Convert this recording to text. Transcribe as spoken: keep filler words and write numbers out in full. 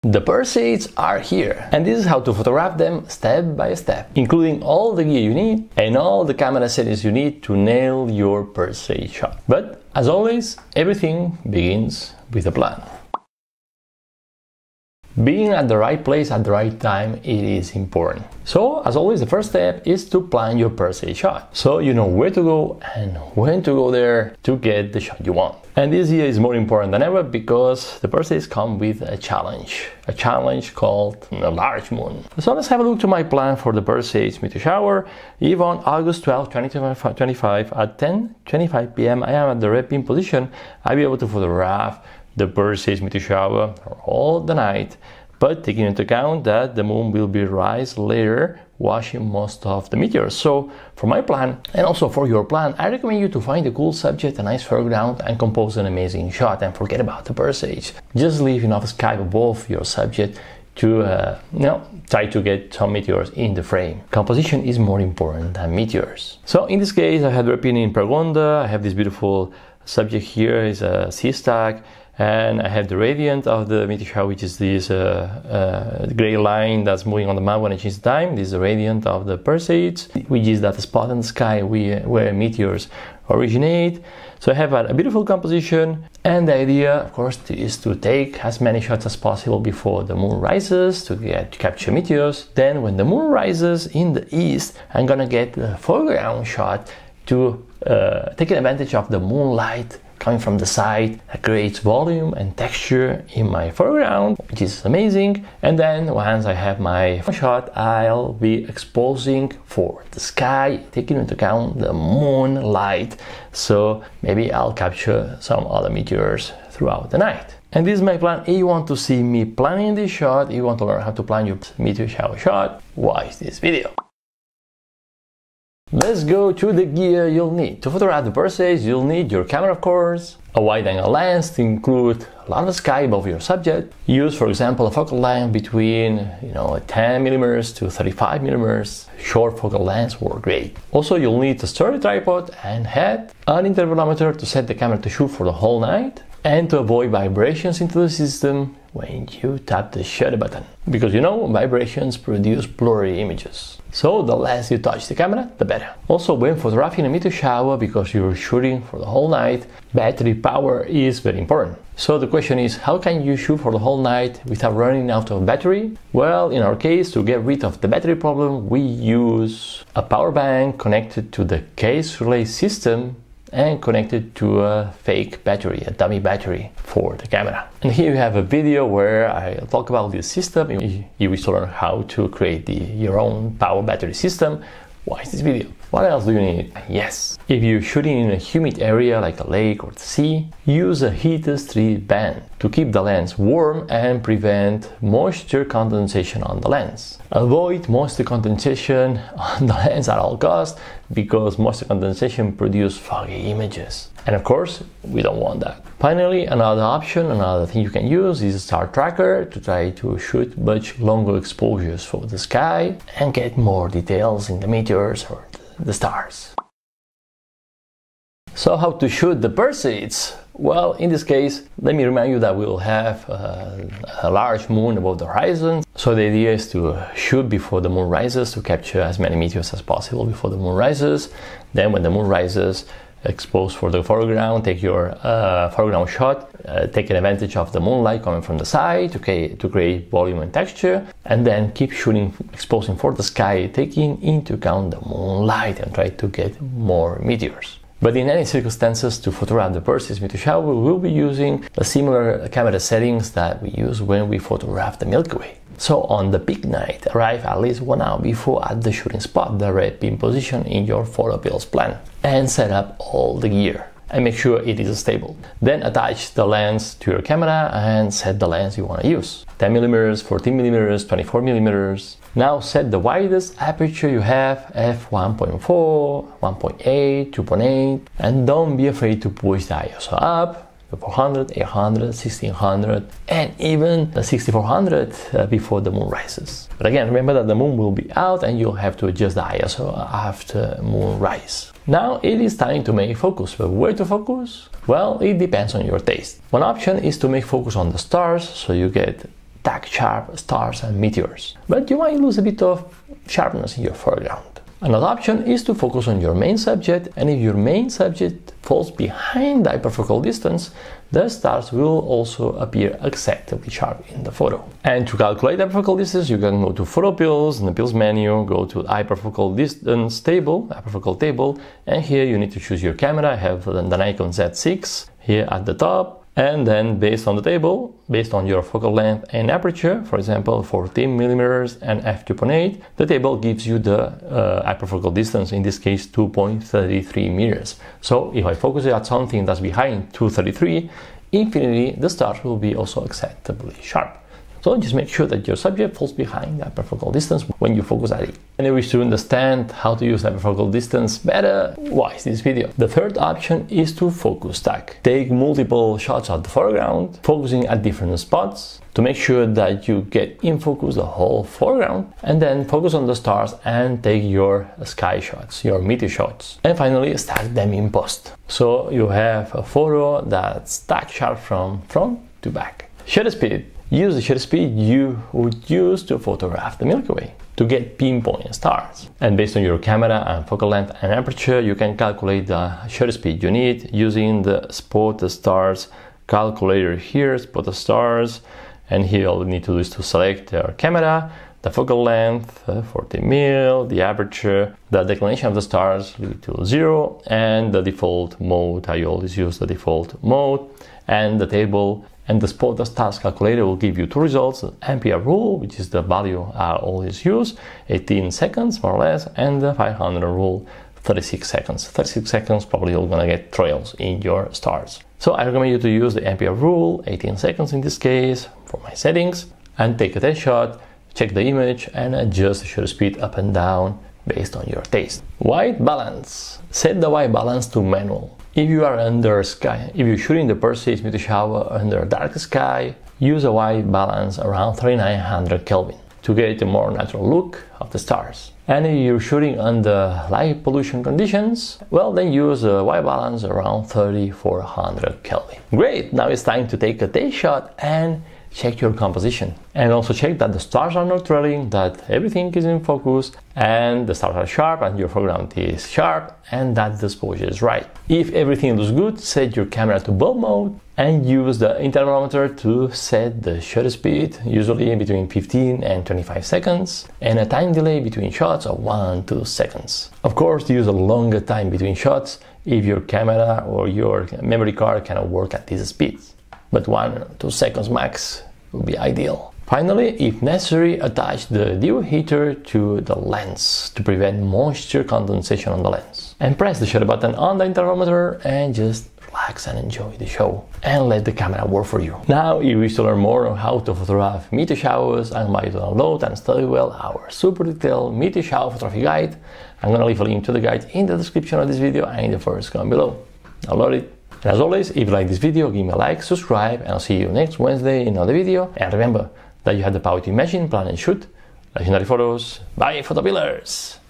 The Perseids are here, and this is how to photograph them step by step, including all the gear you need and all the camera settings you need to nail your Perseid shot. But as always, everything begins with a plan. Being at the right place at the right time, it is important. So, as always, the first step is to plan your Perseid shot. So you know where to go and when to go there to get the shot you want. And this year is more important than ever because the Perseids come with a challenge. A challenge called a large moon. So let's have a look to my plan for the Perseids meteor shower. If on August twelfth, twenty twenty-five at ten twenty-five p m I am at the red pin position, I'll be able to photograph the Perseids meteor shower all the night, but taking into account that the moon will be rise later, washing most of the meteors. So for my plan, and also for your plan, I recommend you to find a cool subject, a nice foreground, and compose an amazing shot, and forget about the Perseids. Just leave enough sky above your subject to uh, you know, try to get some meteors in the frame. Composition is more important than meteors. So in this case, I had red in Pergonda. I have this beautiful subject here, is a sea stack. And I have the radiant of the meteor shower, which is this uh, uh, gray line that's moving on the map when I change the time. This is the radiant of the Perseids, which is that spot in the sky where meteors originate. So I have a, a beautiful composition, and the idea, of course, is to take as many shots as possible before the moon rises to get to capture meteors. Then when the moon rises in the east, I'm gonna get the foreground shot to uh, take advantage of the moonlight coming from the side. That creates volume and texture in my foreground, which is amazing. And then once I have my shot, I'll be exposing for the sky, taking into account the moonlight. So maybe I'll capture some other meteors throughout the night. And this is my plan. If you want to see me planning this shot, if you want to learn how to plan your meteor shower shot, watch this video. Let's go to the gear you'll need. To photograph the Perseids, you'll need your camera, of course, a wide-angle lens to include a lot of sky above your subject. Use, for example, a focal length between, you know, ten millimeters to thirty-five millimeters. Short focal lengths work great. Also, you'll need a sturdy tripod and head, an intervalometer to set the camera to shoot for the whole night, and to avoid vibrations into the system when you tap the shutter button. Because you know, vibrations produce blurry images. So the less you touch the camera, the better. Also, when photographing a meteor shower, because you're shooting for the whole night, battery power is very important. So the question is, how can you shoot for the whole night without running out of battery? Well, in our case, to get rid of the battery problem, we use a power bank connected to the case relay system and connected to a fake battery, a dummy battery for the camera. And here you have a video where I talk about this system. If you wish to learn how to create the, your own power battery system, watch this video. What else do you need? Yes, if you're shooting in a humid area like a lake or the sea, use a heated strip band to keep the lens warm and prevent moisture condensation on the lens. Avoid moisture condensation on the lens at all costs, because moisture condensation produces foggy images. And of course, we don't want that. Finally, another option, another thing you can use is a star tracker to try to shoot much longer exposures for the sky and get more details in the meteors or the stars. So how to shoot the Perseids? Well, in this case, let me remind you that we'll have a, a large moon above the horizon. So the idea is to shoot before the moon rises to capture as many meteors as possible before the moon rises. Then when the moon rises, expose for the foreground, take your uh, foreground shot, uh, taking advantage of the moonlight coming from the side to create, to create volume and texture, and then keep shooting, exposing for the sky, taking into account the moonlight and try to get more meteors. But in any circumstances, to photograph the Perseids meteor shower, we will be using the similar camera settings that we use when we photograph the Milky Way. So on the peak night, arrive at least one hour before at the shooting spot, the red pin position in your PhotoPills plan, and set up all the gear and make sure it is stable. Then attach the lens to your camera and set the lens you want to use. ten millimeters, fourteen millimeters, twenty-four millimeters. Now set the widest aperture you have, f one point four, one point eight, two point eight, and don't be afraid to push the I S O up. four hundred, eight hundred, sixteen hundred, and even the sixty-four hundred uh, before the moon rises. But again, remember that the moon will be out and you'll have to adjust the I S O after moon rise. Now it is time to make focus. But where to focus? Well, it depends on your taste. One option is to make focus on the stars, so you get stack sharp stars and meteors, but you might lose a bit of sharpness in your foreground. Another option is to focus on your main subject, and if your main subject falls behind the hyperfocal distance, the stars will also appear acceptably sharp in the photo. And to calculate hyperfocal distance, you can go to PhotoPills, in the Pills menu, go to hyperfocal distance table, hyperfocal table, and here you need to choose your camera. I have the Nikon Z six here at the top. And then based on the table, based on your focal length and aperture, for example fourteen millimeters and f two point eight, the table gives you the uh, hyperfocal distance, in this case two point three three meters. So if I focus at something that's behind two point three three, infinitely the stars will be also acceptably sharp. So just make sure that your subject falls behind the hyperfocal distance when you focus at it. And if you wish to understand how to use hyperfocal distance better, watch this video. The third option is to focus stack. Take multiple shots of the foreground, focusing at different spots to make sure that you get in focus the whole foreground, and then focus on the stars and take your sky shots, your meteor shots. And finally, stack them in post. So you have a photo that's stacked sharp from front to back. Shutter speed. Use the shutter speed you would use to photograph the Milky Way to get pinpoint stars. And based on your camera and focal length and aperture, you can calculate the shutter speed you need using the Spot the Stars calculator here, Spot the Stars. And here all you need to do is to select your camera, the focal length, uh, forty mil, the aperture, the declination of the stars, leave it to zero, and the default mode. I always use the default mode, and the table. And the Spot the Stars calculator will give you two results: the ampere rule, which is the value I always use, eighteen seconds more or less, and the five hundred rule, thirty-six seconds. thirty-six seconds, probably you're gonna get trails in your stars. So I recommend you to use the ampere rule, eighteen seconds in this case, for my settings, and take a test shot, check the image, and adjust the shutter speed up and down based on your taste. White balance. Set the white balance to manual. If you are under sky, if you're shooting the Perseids meteor shower under dark sky, use a white balance around thirty-nine hundred Kelvin to get a more natural look of the stars. And if you're shooting under light pollution conditions, well, then use a white balance around thirty-four hundred Kelvin. Great, now it's time to take a test shot and check your composition. And also check that the stars are not trailing, that everything is in focus, and the stars are sharp, and your foreground is sharp, and that the exposure is right. If everything looks good, set your camera to bulb mode and use the intervalometer to set the shutter speed, usually between fifteen and twenty-five seconds, and a time delay between shots of one to two seconds. Of course, use a longer time between shots if your camera or your memory card cannot work at these speeds, but one or two seconds max would be ideal. Finally, if necessary, attach the dew heater to the lens to prevent moisture condensation on the lens. And press the shutter button on the intervalometer and just relax and enjoy the show. And let the camera work for you. Now, if you wish to learn more on how to photograph meteor showers and invite you to download and study well our super detailed meteor shower photography guide, I'm gonna leave a link to the guide in the description of this video and in the first comment below. Download it. And as always, if you like this video, give me a like, subscribe, and I'll see you next Wednesday in another video. And remember that you have the power to imagine, plan, and shoot legendary photos. Bye, PhotoPillers!